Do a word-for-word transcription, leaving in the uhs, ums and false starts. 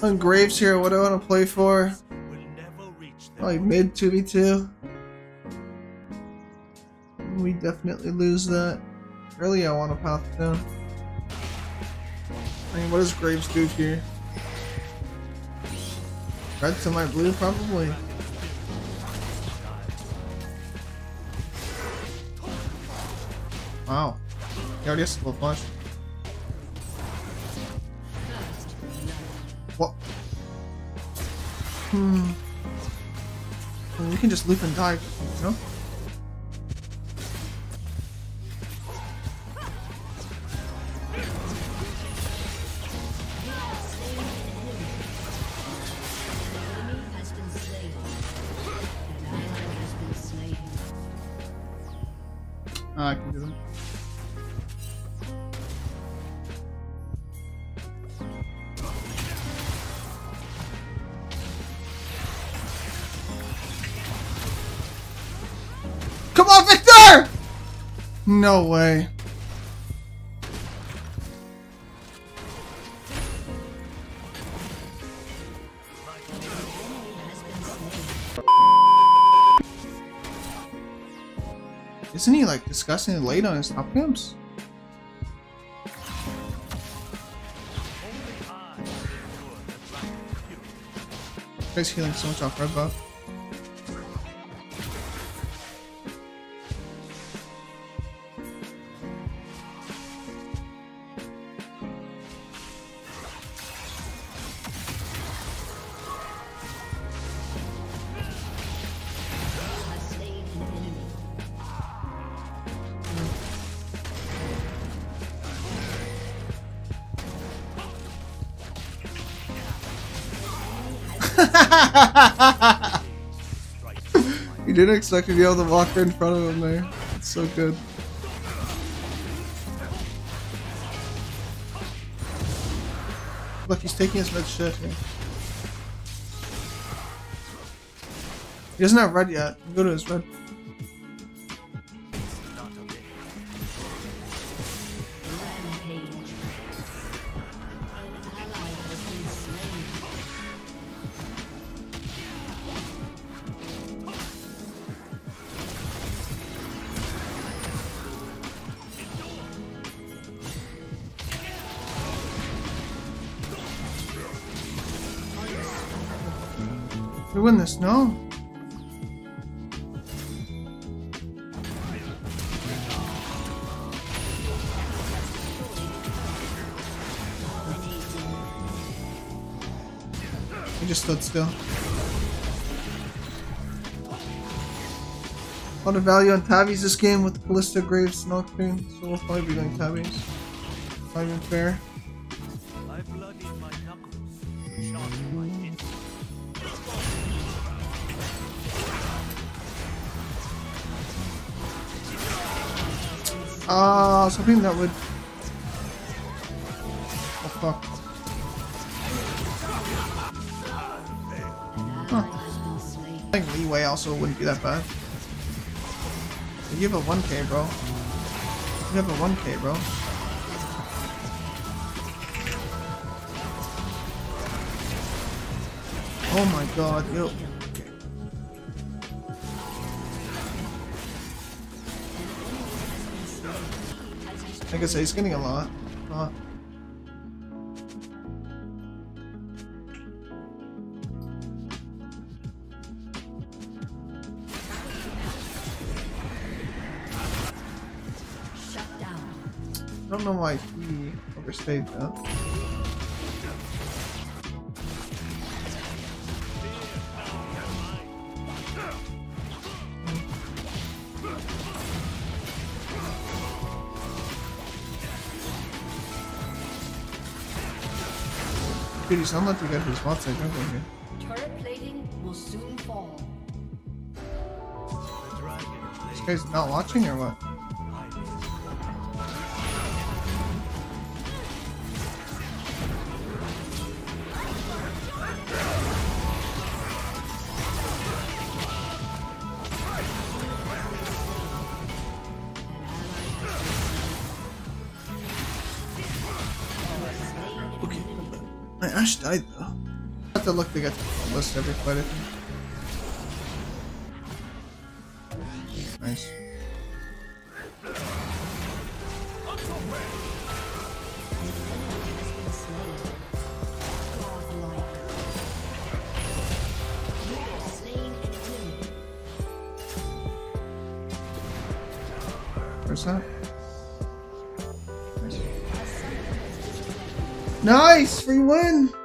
On Graves here, what do I want to play for? Like mid two v two. We definitely lose that. Really, I want to path down. I mean, what does Graves do here? Red to my blue, probably. Wow. He already has a full flash. What? Hmm. Well, we can just loop and dive, you know? Ah, I can do them. Come on, Victor! No way. Isn't he like disgustingly late on his top camps? Guy's healing so much off red buff. You didn't expect to be able to walk right in front of him there. It's so good. Look, he's taking his red shit here. He doesn't have red yet. Go to his red. We win this, no? He just stood still. A lot of value on Tabbies this game with Callista, Graves, Nocturne, so we'll probably be doing Tabbies. Not even fair. Ah, uh, I was hoping that would. Oh fuck. Huh. I think leeway also wouldn't be that bad. You have a one K, bro. You have a one K, bro. Oh my god, yo. Like I say, he's getting a lot. Uh, I don't know why he overstayed that. Dude, he's not letting you get his bot side, don't you? Turret plating will soon fall. This guy's not watching or what? My Ashe died though. have to look to get the list every fight, I think. Nice. Where's that? Nice. Nice! Free win!